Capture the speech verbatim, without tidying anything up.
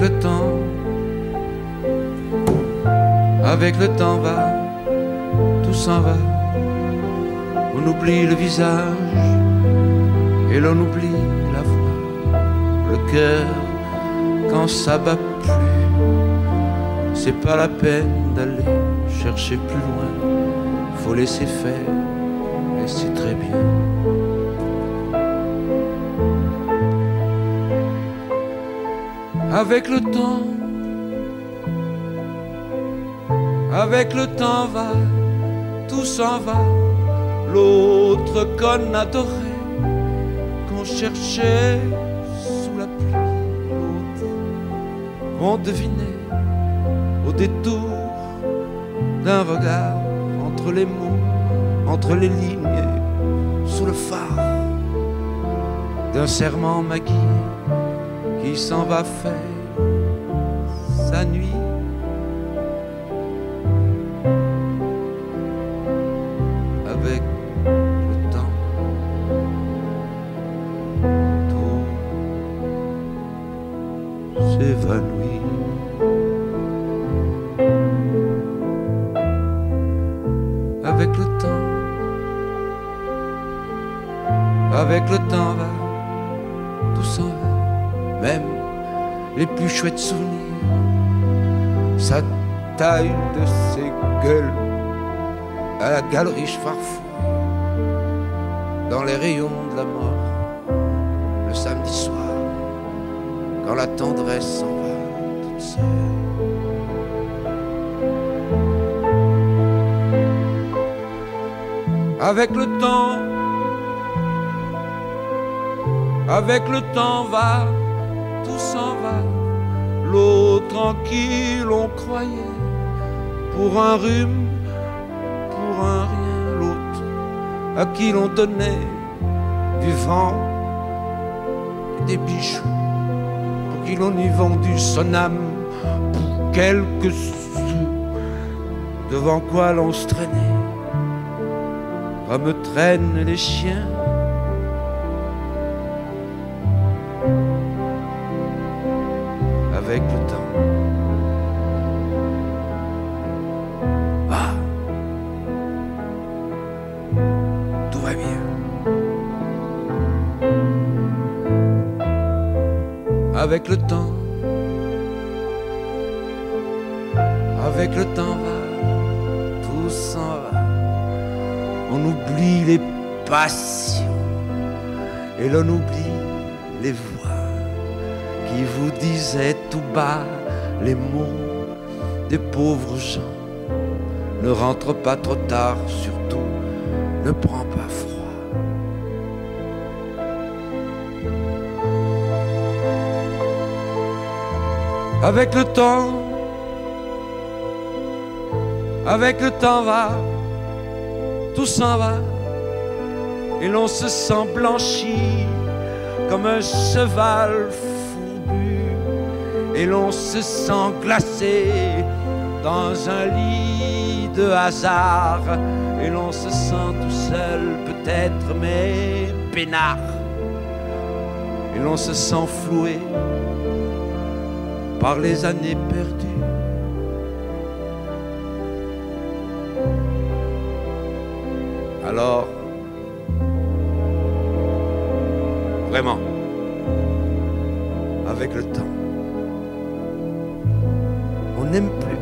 le temps, avec le temps va, tout s'en va. On oublie le visage et l'on oublie la voix. Le cœur, quand ça bat plus, c'est pas la peine d'aller chercher plus loin. Faut laisser faire et c'est très bien. Avec le temps, avec le temps va, tout s'en va. L'autre qu'on adorait, qu'on cherchait sous la pluie, l'autre qu'on devinait au détour d'un regard, entre les mots, entre les lignes, sous le phare d'un serment maquillé qui s'en va faire sa nuit. Avec le temps, tout s'évanouit. Avec le temps, avec le temps va, tout s'en va, même les plus chouettes souvenirs, sa taille de ses gueules à la galerie Farfou, dans les rayons de la mort, le samedi soir, quand la tendresse s'en va toute seule. Avec le temps, avec le temps va, tout s'en va. L'autre en qui l'on croyait pour un rhume, pour un rien, l'autre à qui l'on donnait du vent et des bijoux, pour qui l'on y vendu son âme pour quelques sous, devant quoi l'on se traînait comme traînent les chiens. Avec le temps, va, tout va bien. Avec le temps, avec le temps va, tout s'en va. On oublie les passions et l'on oublie les voix qui vous disaient tout bas les mots des pauvres gens. Ne rentre pas trop tard, surtout ne prends pas froid. Avec le temps, avec le temps va, tout s'en va et l'on se sent blanchi comme un cheval fourbu et l'on se sent glacé dans un lit de hasard et l'on se sent tout seul peut-être mais peinard et l'on se sent floué par les années perdues. Alors, vraiment, avec le temps, on n'aime plus